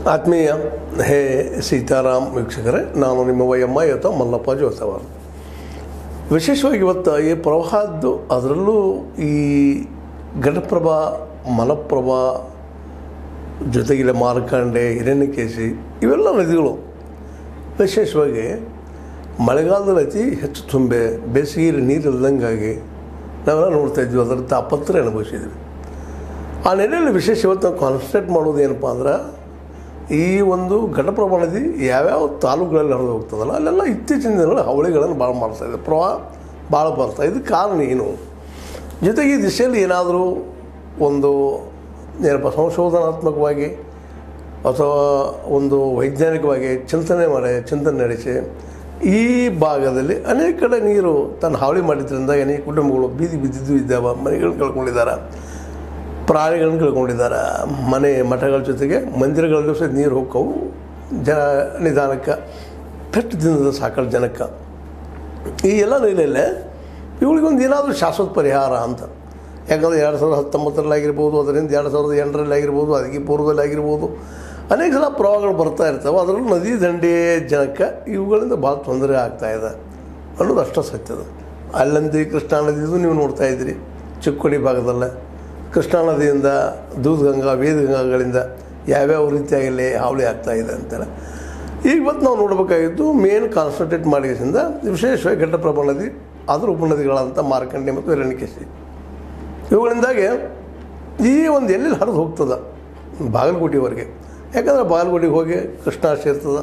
ಆತ್ಮೀಯ ಹೇ ಸೀತಾರಾಮ್ ವೀಕ್ಷಕರೇ, ನಾನು ನಿಮ್ಮ ವೈಎಮ್ಮ ಅಥವಾ ಮಲ್ಲಪ್ಪ ಜೋಸವಾರ್. ವಿಶೇಷವಾಗಿ ಇವತ್ತು ಈ ಪ್ರವಾಹದ್ದು, ಅದರಲ್ಲೂ ಈ ಘಟಪ್ರಭಾ, ಮಲಪ್ರಭಾ, ಜೊತೆಗಿಲ್ಲ ಮಾರ್ಕಂಡೆ, ಹಿರಣ್ಯಕೇಶಿ ಇವೆಲ್ಲ ನದಿಗಳು ವಿಶೇಷವಾಗಿ ಮಳೆಗಾಲದಲ್ಲಿ ಅತಿ ಹೆಚ್ಚು ತುಂಬೆ, ಬೇಸಿಗೆಯಲ್ಲಿ ನೀರು ಇಲ್ದಂಗಾಗಿ ನಾವೆಲ್ಲ ನೋಡ್ತಾಯಿದ್ವಿ, ಅದರ ತಾಪತ್ರೆ ಅನುಭವಿಸಿದ್ವಿ. ಆ ನೆಲೆಯಲ್ಲಿ ವಿಶೇಷ ಇವತ್ತು ನಾವು ಕಾನ್ಸಂಟ್ರೇಟ್ ಮಾಡೋದು ಏನಪ್ಪ ಅಂದ್ರೆ, ಈ ಒಂದು ಘಟಪ್ರಭಾ ನದಿ ಯಾವ್ಯಾವ ತಾಲೂಕುಗಳಲ್ಲಿ ಹರಿದು ಹೋಗ್ತದಲ್ಲ ಅಲ್ಲೆಲ್ಲ ಇತ್ತೀಚಿನ ದಿನಗಳಲ್ಲಿ ಹಾವಳಿಗಳನ್ನು ಭಾಳ ಮಾಡ್ತಾಯಿದೆ, ಪ್ರವಾಹ ಭಾಳ ಬರ್ತಾ. ಇದಕ್ಕೆ ಕಾರಣ ಏನು? ಜೊತೆಗೆ ಈ ದಿಶೆಯಲ್ಲಿ ಏನಾದರೂ ಒಂದು ಏನಪ್ಪ ಸಂಶೋಧನಾತ್ಮಕವಾಗಿ ಅಥವಾ ಒಂದು ವೈಜ್ಞಾನಿಕವಾಗಿ ಚಿಂತನೆ ನಡೆಸಿ ಈ ಭಾಗದಲ್ಲಿ ಅನೇಕ ಕಡೆ ನೀರು ತನ್ನ ಹಾವಳಿ ಮಾಡಿದ್ರಿಂದ ಅನೇಕ ಕುಟುಂಬಗಳು ಬೀದಿ ಬಿದ್ದಿದ್ದು ಇದ್ದಾವೆ, ಮನೆಗಳನ್ನು ಕಳ್ಕೊಂಡಿದ್ದಾರೆ, ಪ್ರಾಣಿಗಳನ್ನು ಕಳ್ಕೊಂಡಿದ್ದಾರೆ, ಮಠಗಳ ಜೊತೆಗೆ ಮಂದಿರಗಳಲ್ಲೂ ಸಹ ನೀರು ಹೋಕ್ಕವು. ನಿಧಾನಕ್ಕೆ ಪೆಟ್ಟು ದಿನದ ಸಾಕಷ್ಟು ಜನಕ್ಕೆ ಈ ಎಲ್ಲ ನೆಲೆಯಲ್ಲೇ ಇವುಗಳಿಗೊಂದು ಏನಾದರೂ ಶಾಶ್ವತ ಪರಿಹಾರ ಅಂತ. ಯಾಕಂದರೆ 2019 ಆಗಿರ್ಬೋದು, ಅದರಿಂದ 2008 ಆಗಿರ್ಬೋದು, ಅದಕ್ಕೆ ಪೂರ್ವದಲ್ಲಿ ಆಗಿರ್ಬೋದು, ಅನೇಕ ಸಲ ಪ್ರವಾಹಗಳು ಬರ್ತಾ ಇರ್ತವೆ. ಅದರಲ್ಲೂ ನದಿ ದಂಡೆ ಜನಕ್ಕೆ ಇವುಗಳಿಂದ ಭಾಳ ತೊಂದರೆ ಆಗ್ತಾಯಿದೆ ಅನ್ನೋದು ಅಷ್ಟೇ ಸತ್ಯದ. ಅಲ್ಲಂದಿ ಕೃಷ್ಣಾ ನದಿದು ನೀವು ನೋಡ್ತಾ ಇದ್ದೀರಿ, ಚಿಕ್ಕೋಡಿ ಭಾಗದಲ್ಲೇ ಕೃಷ್ಣಾ ನದಿಯಿಂದ ದೂಧಗಂಗಾ, ವೇದಗಂಗಾಗಳಿಂದ ಯಾವ್ಯಾವ ರೀತಿಯಾಗಿ ಹಾವಳಿ ಆಗ್ತಾಯಿದೆ ಅಂತಾರೆ. ಈಗ ಇವತ್ತು ನಾವು ನೋಡಬೇಕಾಗಿದ್ದು ಮೇನ್ ಕಾನ್ಸಂಟ್ರೇಟ್ ಮಾಡಿದ್ರಿಂದ ವಿಶೇಷವಾಗಿ ಘಟಪ್ರಭಾ ನದಿ, ಅದರ ಉಪನದಿಗಳಂಥ ಮಾರ್ಕಂಡೆ ಮತ್ತು ಹಿರಣ್ಯಕೇಶಿ ಇವುಗಳಿಂದಾಗಿ ಈ ಒಂದು ಎಲ್ಲೆಲ್ಲಿ ಹರಿದು ಹೋಗ್ತದೆ ಬಾಗಲಕೋಟೆವರೆಗೆ. ಯಾಕಂದರೆ ಬಾಗಲಕೋಟೆಗೆ ಹೋಗಿ ಕೃಷ್ಣಾ ಸೇರ್ತದೆ,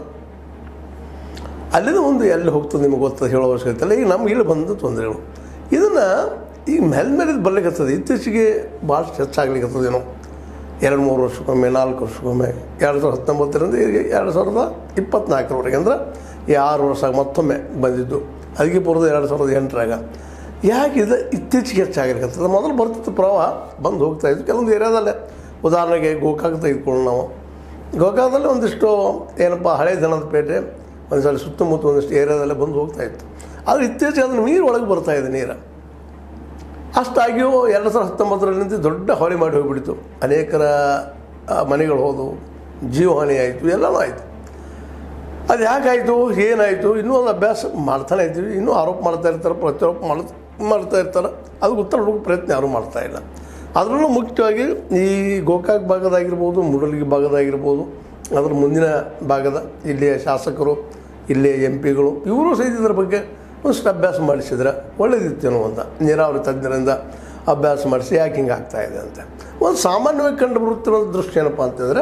ಅಲ್ಲಿಂದ ಒಂದು ಎಲ್ಲಿ ಹೋಗ್ತದೆ ನಿಮಗೆ ಗೊತ್ತದ, ಹೇಳೋ ಅವಶ್ಯಕತೆ ಇಲ್ಲ. ಈಗ ನಮ್ಗೆ ಇಲ್ಲಿ ಬಂದ ತೊಂದರೆಗಳು ಇದನ್ನು ಈಗ ಮೇಲೆ ಬರ್ಲಿಕ್ಕತ್ತದೆ. ಇತ್ತೀಚೆಗೆ ಭಾಳಷ್ಟು ಹೆಚ್ಚಾಗ್ಲಿಕ್ಕತ್ತದೇನೋ, 2-3 ವರ್ಷಕ್ಕೊಮ್ಮೆ, 4 ವರ್ಷಕ್ಕೊಮ್ಮೆ. 2019ರಿಂದ ಈಗ 2024 ಅಂದ್ರೆ ಈ 6 ವರ್ಷ ಮತ್ತೊಮ್ಮೆ ಬಂದಿದ್ದು. ಅದಕ್ಕೆ ಪೂರ್ವದ 2008 ಯಾಕೆ ಇದು ಇತ್ತೀಚೆಗೆ ಹೆಚ್ಚಾಗಿರ್ತದೆ? ಮೊದಲು ಬರ್ತಿತ್ತು ಪ್ರವಾಹ, ಬಂದು ಹೋಗ್ತಾಯಿತ್ತು ಕೆಲವೊಂದು ಏರಿಯಾದಲ್ಲೇ. ಉದಾಹರಣೆಗೆ ಗೋಕಾಕ್ ತೆಗೆದುಕೊಂಡು ನಾವು ಗೋಕಾಕದಲ್ಲಿ ಒಂದಿಷ್ಟು ಏನಪ್ಪ ಹಳೆ ದನದ ಪೇಟೆ, ಒಂದು ಸಲ ಸುತ್ತಮುತ್ತ ಒಂದಿಷ್ಟು ಏರಿಯಾದಲ್ಲೇ ಬಂದು ಹೋಗ್ತಾಯಿತ್ತು. ಆದರೆ ಇತ್ತೀಚೆಗೆ ಅದನ್ನು ನೀರು ಒಳಗೆ ಬರ್ತಾಯಿದೆ. ನೀರು ಅಷ್ಟಾಗಿಯೂ 2019ರಲ್ಲಿ ದೊಡ್ಡ ಹಾವಳಿ ಮಾಡಿ ಹೋಗಿಬಿಡ್ತು. ಅನೇಕರ ಮನೆಗಳು ಹೋದವು, ಜೀವಹಾನಿ ಆಯಿತು, ಎಲ್ಲನೂ ಆಯಿತು. ಅದು ಯಾಕಾಯಿತು, ಏನಾಯಿತು, ಇನ್ನೂ ಒಂದು ಅಭ್ಯಾಸ ಮಾಡ್ತಾನೆ ಇದ್ದೀವಿ. ಇನ್ನೂ ಆರೋಪ ಮಾಡ್ತಾ ಇರ್ತಾರೆ, ಪ್ರತ್ಯಾರೋಪ ಮಾಡ್ತಾ ಇರ್ತಾರೆ. ಅದಕ್ಕೆ ಉತ್ತರ ಹುಡುಕೋ ಪ್ರಯತ್ನ ಯಾರೂ ಮಾಡ್ತಾಯಿಲ್ಲ. ಅದರಲ್ಲೂ ಮುಖ್ಯವಾಗಿ ಈ ಗೋಕಾಕ್ ಭಾಗದಾಗಿರ್ಬೋದು, ಮೂಡಲಗಿ ಭಾಗದಾಗಿರ್ಬೋದು, ಅದರ ಮುಂದಿನ ಭಾಗದ ಇಲ್ಲಿಯ ಶಾಸಕರು, ಇಲ್ಲಿಯ MP ಗಳು ಇವರು ಸಹಿತ ಇದರ ಬಗ್ಗೆ ಒಂದಷ್ಟು ಅಭ್ಯಾಸ ಮಾಡಿಸಿದ್ರೆ ಒಳ್ಳೇದಿತ್ತೇನೋ ಅಂತ, ನೀರಾವರಿ ತಜ್ಞರಿಂದ ಅಭ್ಯಾಸ ಮಾಡಿಸಿ ಯಾಕೆ ಹಿಂಗೆ ಆಗ್ತಾಯಿದೆ ಅಂತ. ಒಂದು ಸಾಮಾನ್ಯವಾಗಿ ಕಂಡು ಬರುತ್ತಿರೋ ದೃಷ್ಟಿ ಏನಪ್ಪ ಅಂತಂದರೆ,